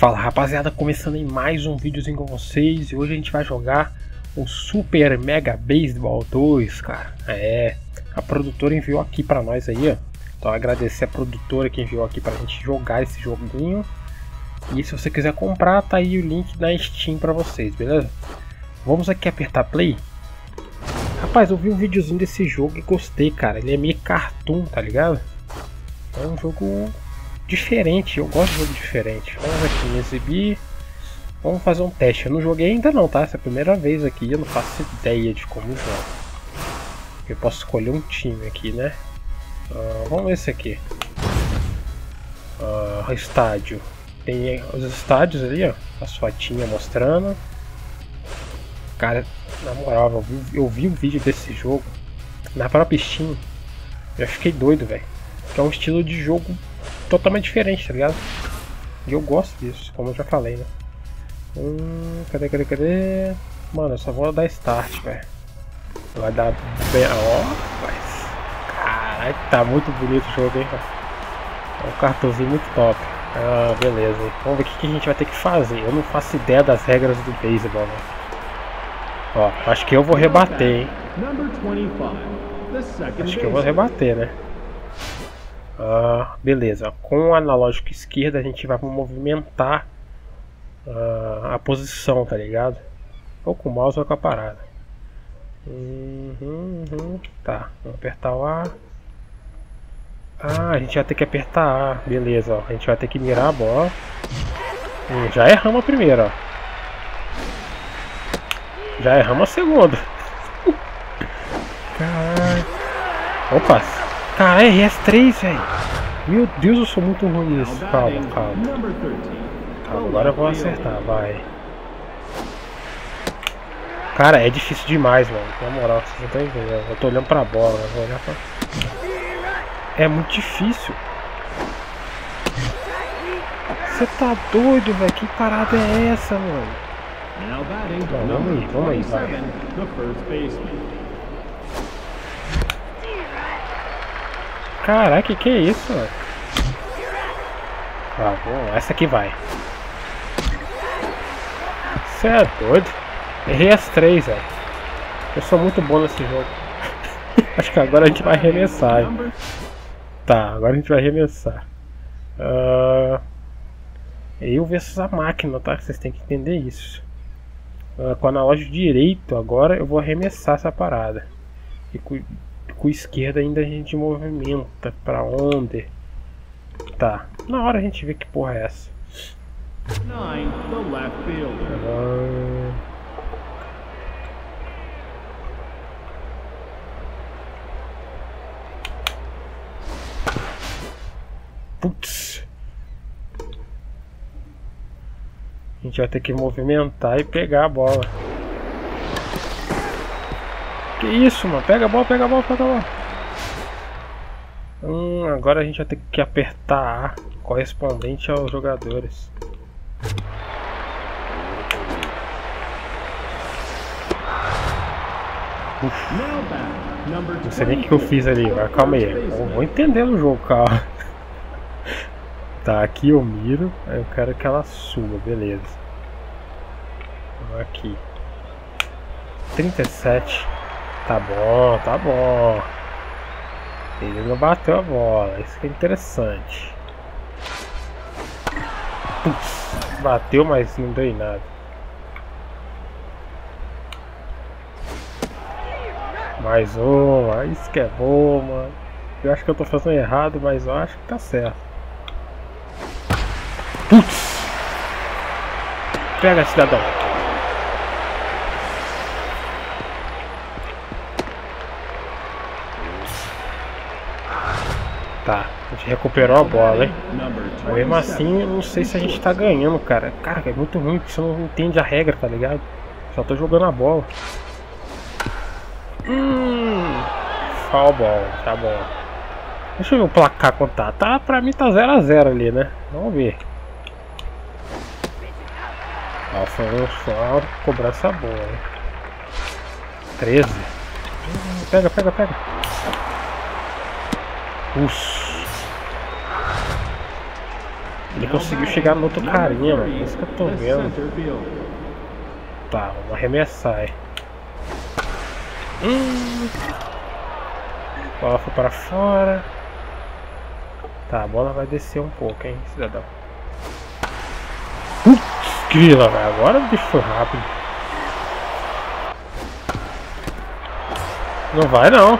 Fala rapaziada, começando em mais um videozinho com vocês. E hoje a gente vai jogar o Super Mega Baseball 2, cara. A produtora enviou aqui pra nós aí, ó. Então agradecer a produtora que enviou aqui pra gente jogar esse joguinho. E se você quiser comprar, tá aí o link na Steam pra vocês, beleza? Vamos aqui apertar play. Rapaz, eu vi um videozinho desse jogo e gostei, cara. Ele é meio cartoon, tá ligado? É um jogo diferente, eu gosto de jogo diferente. Vamos aqui em exibir. Vamos fazer um teste. Eu não joguei ainda não, tá? Essa é a primeira vez aqui, eu não faço ideia de como joga. Eu posso escolher um time aqui, né? Vamos ver esse aqui. Estádio. Tem os estádios ali, ó. As fotinhas mostrando. Cara, na moral, eu vi um vídeo desse jogo na própria Steam. Já fiquei doido, velho. Que é um estilo de jogo totalmente diferente, tá ligado? E eu gosto disso, como eu já falei, né? Cadê? Mano, eu só vou dar start, velho. Vai dar bem. Ó, rapaz. Caralho, tá muito bonito o jogo, hein, cara? É um cartãozinho muito top. Beleza. Vamos ver o que a gente vai ter que fazer. Eu não faço ideia das regras do beisebol, né? Ó, acho que eu vou rebater, hein? Acho que eu vou rebater, né? Beleza. Com o analógico esquerdo a gente vai movimentar a posição, tá ligado? Ou com o mouse ou com a parada. Tá, vamos apertar o A. A gente vai ter que apertar A. Beleza, ó. A gente vai ter que mirar a bola. Já erramos a primeira, ó. Já erramos a segunda. Caralho. Opa. Caralho, errei as três, velho. Meu Deus, eu sou muito ruim nisso. Calma. Agora eu vou acertar, vai. Cara, é difícil demais, mano. Na moral, vocês não estão entendendo. Eu tô olhando pra bola, eu vou olhar pra... É muito difícil. Você tá doido, velho? Que parada é essa, mano? Vamos aí, vai. Caraca, que é isso, velho? Bom, essa aqui vai. Você é doido? Errei as três, velho. Eu sou muito bom nesse jogo. Acho que agora a gente vai arremessar, hein? Tá, agora a gente vai arremessar. Eu versus a máquina, tá? Vocês têm que entender isso. Com o analógico direito, agora eu vou arremessar essa parada. E com o esquerdo ainda a gente movimenta. Pra onde? Tá, na hora a gente vê que porra é essa. Putz. A gente vai ter que movimentar e pegar a bola. Que isso, mano? Pega a bola. Agora a gente vai ter que apertar A correspondente aos jogadores. Não sei nem o que eu fiz ali, mas calma aí. Eu vou entender o jogo, calma. Tá, aqui eu miro, aí eu quero que ela suba, beleza. Aqui 37. Tá bom. Ele não bateu a bola, isso que é interessante. Putz, bateu, mas não deu em nada. Mais uma, isso que é bom, mano. Eu acho que eu tô fazendo errado, mas eu acho que tá certo. Putz! Pega, cidadão! Tá, a gente recuperou a bola, hein? Mas mesmo assim, eu não sei se a gente tá ganhando, cara. Cara, é muito ruim, porque você não entende a regra, tá ligado? Só tô jogando a bola. Foul ball, tá bom. Deixa eu ver o placar quanto tá. Pra mim tá 0 a 0 ali, né? Vamos ver. Foi só cobrança boa, né? 13. Pega. Ele conseguiu chegar no outro carinha, mano. Isso que eu tô vendo. Tá, vamos arremessar aí. A bola foi para fora. Tá, a bola vai descer um pouco, hein, cidadão. Putz, grila, velho. Agora o bicho foi rápido. Não vai, não.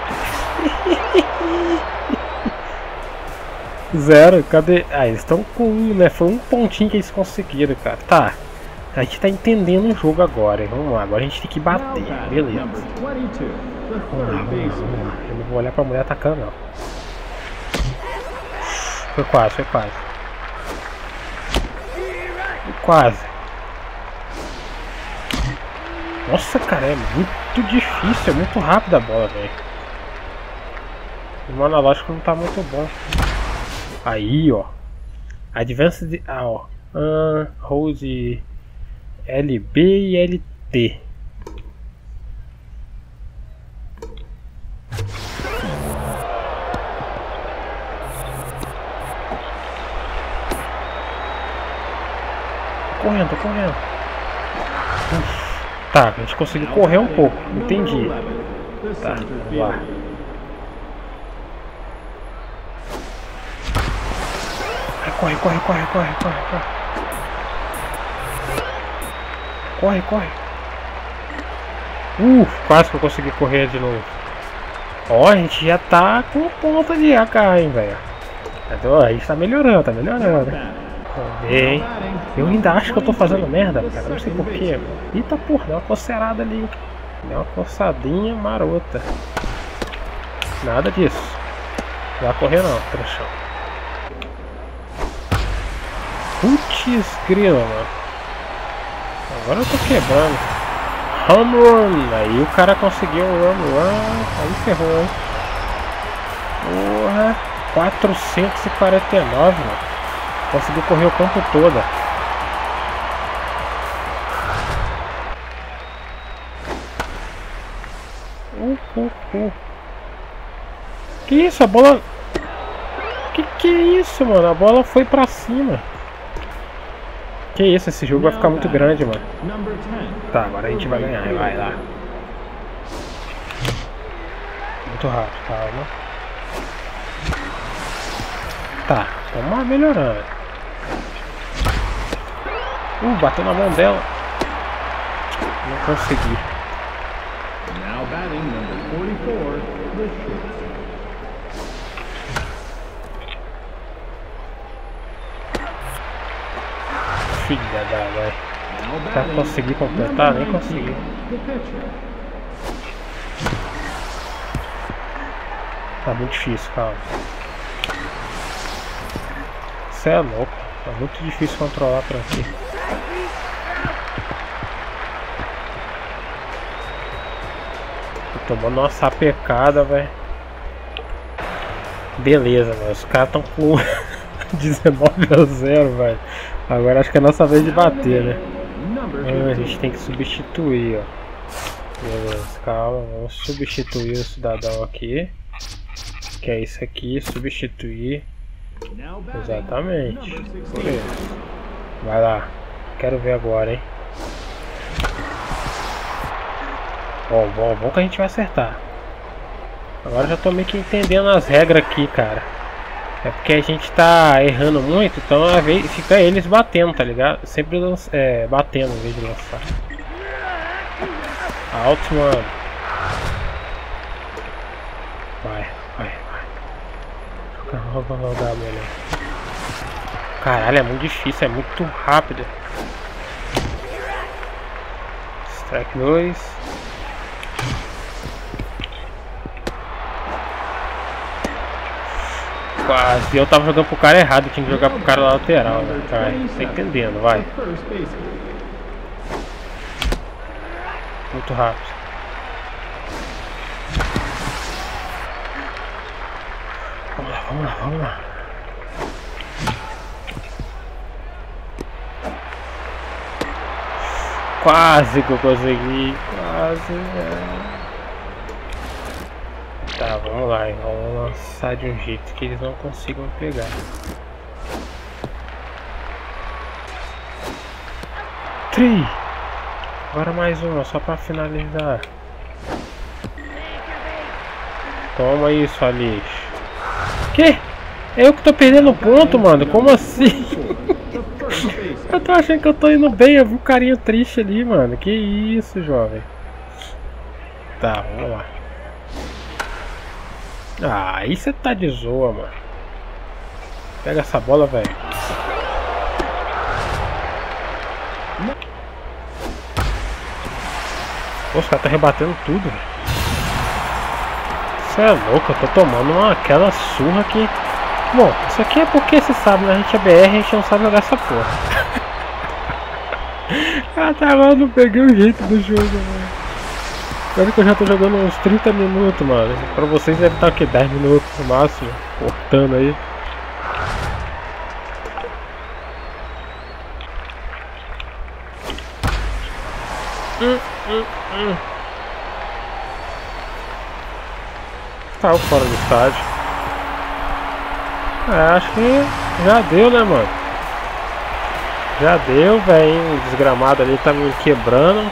Zero, cadê? Ah, eles estão com um, né? Foi um pontinho que eles conseguiram, cara. Tá. A gente tá entendendo o jogo agora, hein? Vamos lá, agora a gente tem que bater, beleza. Vamos lá. Eu não vou olhar pra mulher atacando, não. Foi quase, foi quase. Foi quase. Nossa, cara, é muito difícil, é muito rápida a bola, velho. O analógico não tá muito bom. Aí, ó. Advanced. Ah, ó. Hold LB e LT. Tô correndo. Tá, a gente conseguiu correr um pouco. Entendi. Tá, vamos lá. Corre. Corre. Quase que eu consegui correr de novo. Ó, a gente já tá com ponta de AK, hein, velho. A gente tá melhorando, Vamos ver, hein. Eu ainda acho que eu tô fazendo merda, cara. Não sei porquê. Eita porra, deu uma coceirada ali. Deu uma coçadinha marota. Nada disso. Não vai correr não, trouxão. Putz grila, mano. Agora eu tô quebrando. Home run. Aí o cara conseguiu o home run. Aí ferrou, hein. Porra. 449, mano. Conseguiu correr o campo todo. Que isso? A bola... Que é isso, mano? A bola foi pra cima. Que isso? Esse jogo vai ficar muito grande, mano. Tá, agora a gente vai ganhar. Vai lá. Muito rápido, calma. Tá, vamos melhorando. Bateu na mão dela. Não consegui. Filha da mãe. Já consegui completar? Nem consegui. Tá muito difícil, calma. Você é louco. Tá muito difícil controlar pra aqui. Tô tomando uma sapecada, velho. Beleza, mano. Os caras tão com 19-0, velho. Agora acho que é a nossa vez de bater, né? A gente tem que substituir, ó. Beleza, calma. Vamos substituir o cidadão aqui. Que é isso aqui, substituir. Exatamente. Beleza. Vai lá. Quero ver agora, hein. Bom que a gente vai acertar. Agora já tô meio que entendendo as regras aqui, cara. É porque a gente tá errando muito, então às vezes fica eles batendo, tá ligado? Sempre batendo em vez de lançar. Alto, mano. Vai. Vou rodar a mulher. Caralho, é muito difícil, é muito rápido. Strike 2. Quase, eu tava jogando pro cara errado, eu tinha que jogar pro cara lateral, né? Tá entendendo, vai. Muito rápido. Vamos lá. Quase que eu consegui, Tá, vamos lá, vamos lançar de um jeito que eles não consigam pegar. Tri. Agora mais uma, só pra finalizar. Toma isso, Alice. Que? É eu que tô perdendo ponto, mano. Como assim? Eu tô achando que eu tô indo bem. Eu vi um carinha triste ali, mano. Que isso, jovem. Tá, vamos lá. Ah, aí você tá de zoa, mano. Pega essa bola, velho. Os caras tá rebatendo tudo, velho. Você é louco, eu tô tomando aquela surra aqui. Bom, isso aqui é porque você sabe, né? A gente é BR, a gente não sabe jogar essa porra. Até agora eu não peguei o jeito do jogo, mano. Olha que eu já tô jogando uns 30 minutos, mano. Pra vocês deve estar o que? 10 minutos no máximo. Cortando aí. Saiu fora do estádio. Acho que já deu, né, mano? Já deu, velho. O desgramado ali tá me quebrando.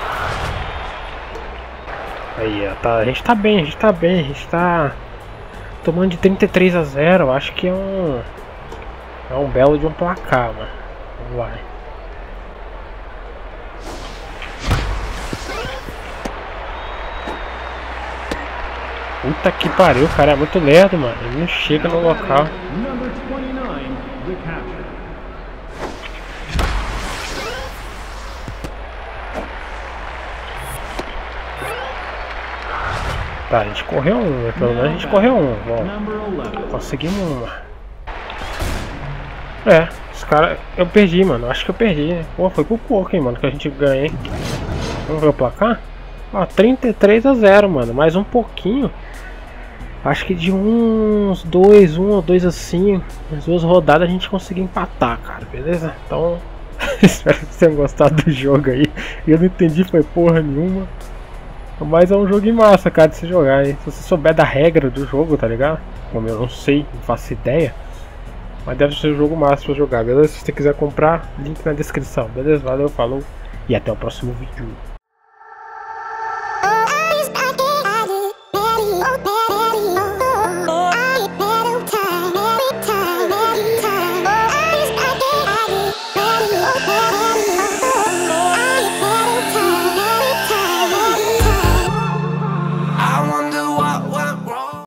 Aí, ó, tá, a gente tá bem, a gente tá tomando de 33-0. Acho que é um belo de um placar, mano. Vamos lá. Puta que pariu, o cara é muito lerdo, mano. Ele não chega no local. Tá, a gente correu um, pelo menos a gente correu um. Bom, conseguimos uma. É, os caras. Eu perdi, mano. Acho que eu perdi, né? Pô, foi por pouco, hein, mano, que a gente ganha, hein. Vamos ver o placar? Ó, 33-0, mano. Mais um pouquinho. Acho que de um ou dois assim, as duas rodadas a gente conseguiu empatar, cara, beleza? Então, espero que vocês tenham gostado do jogo aí. Eu não entendi, foi porra nenhuma. Mas é um jogo em massa, cara, de se jogar, hein? Se você souber da regra do jogo, tá ligado? Como eu não sei, não faço ideia. Mas deve ser um jogo massa pra jogar, beleza? Se você quiser comprar, link na descrição, beleza? Valeu, falou e até o próximo vídeo.